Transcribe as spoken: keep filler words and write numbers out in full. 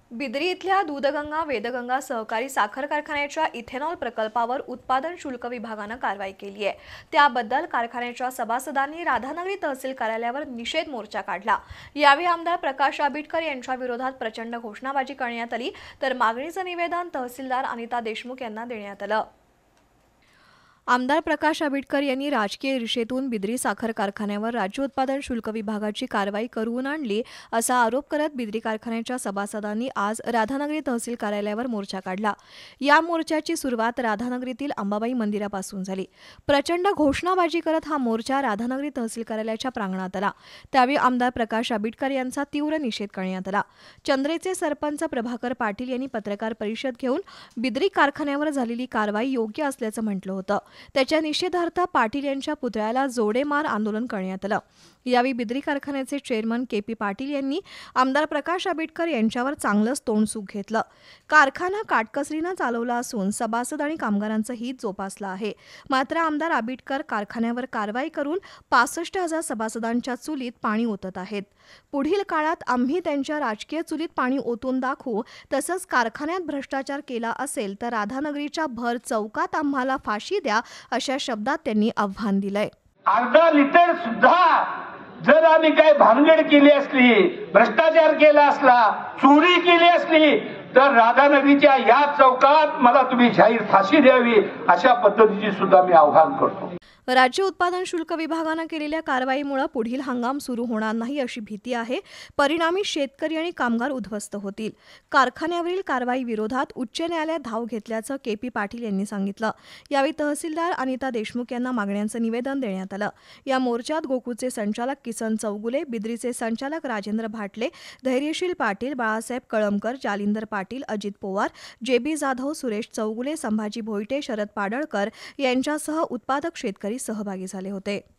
बिदरी इथल्या दूधगंगा वेदगंगा सहकारी साखर कारखान्याच्या इथेनॉल प्रकल्पावर उत्पादन शुल्क विभागानं कारवाई केली आहे। त्याबद्दल कारखान्याच्या सभासदांनी राधानगरी तहसील कार्यालयावर निषेध मोर्चा काढला। यावेळी आमदार प्रकाश आबिटकर यांच्या विरोधात प्रचंड घोषणाबाजी करण्यात आली, तर मागणीचं निवेदन तहसीलदार अनिता देशमुख यांना देण्यात आलं। आमदार प्रकाश आबिटकर यांनी राजकीय रिशेतून बिदरी साखर कारखान्यावर राज्य उत्पादन शुल्क विभागाची कारवाई करून आणली असा आरोप करत बिदरी कारखान्याच्या सभासदांनी आज राधानगरी तहसील कार्यालयावर मोर्चा काढला। या मोर्चाची सुरुवात राधानगरीतील अंबाबाई मंदिरापासून झाली। प्रचंड घोषणाबाजी करत हा मोर्चा राधानगरी तहसील कार्यालयाच्या प्रांगणात आला। त्यावेळी आमदार प्रकाश आबिटकर यांचा तीव्र निषेध करण्यात आला। चंद्रेचे सरपंच प्रभाकर पाटील यांनी पत्रकार परिषद घेऊन बिदरी कारखान्यावर झालेली कारवाई योग्य असल्याचं म्हटलं होतं। त्याच्या निषेधार्थ पाटील यांच्या पुतळ्याला जोडेमार आंदोलन करण्यात आलं। यावेळी बिदरी कारखान्याचे चेअरमन के पी पाटील यांनी आमदार प्रकाश आबिटकर यांच्यावर चांगलंच तोंडसुख घेतलं। कारखाना काटकसरीनं चालवला असून सभासद आणि कामगारांचं हित जोपासलं आहे। मात्र आमदार आबिटकर कारखान्यावर कारवाई करून पासष्ट हजार सभासदांच्या चुलीत पाणी ओतत आहेत। पुढील काळात आम्ही त्यांच्या राजकीय चुलीत पाणी ओतून दाखवू, तसंच कारखान्यात भ्रष्टाचार केला असेल तर राधानगरीच्या भर चौकात आम्हाला फाशी द्या, अशा शब्दात त्यांनी आव्हान दिलंय। अर्धा लिटर सुद्धा जर आम्ही काय भानगड केली असली, भ्रष्टाचार केला असला, चोरी केली असली तर राधानगरीच्या या चौकात मला तुम्ही जाहीर फाशी द्यावी, अशा पद्धतीची सुद्धा मी आव्हान करतो। राज्य उत्पादन शुल्क विभागानं केलेल्या कारवाईमुळे पुढील हंगाम सुरू होणार नाही अशी भीती आहे। परिणामी शेतकरी आणि कामगार उद्ध्वस्त होतील। कारखान्यावरील कारवाई विरोधात उच्च न्यायालयात धाव घेतल्याचं के पी पाटील यांनी सांगितलं। यावेळी तहसीलदार अनिता देशमुख यांना मागण्यांचं निवेदन देण्यात आलं। या मोर्चात गोकुळचे संचालक किसन चौगुले, बिदरीचे संचालक राजेंद्र भाटले, धैर्यशील पाटील, बाळासाहेब कळमकर, जालिंदर पाटील, अजित पवार, जे बी जाधव, सुरेश चौगुले, संभाजी भोईटे, शरद पाडळकर यांच्यासह उत्पादक शेतकरी सहभागी झाले होते।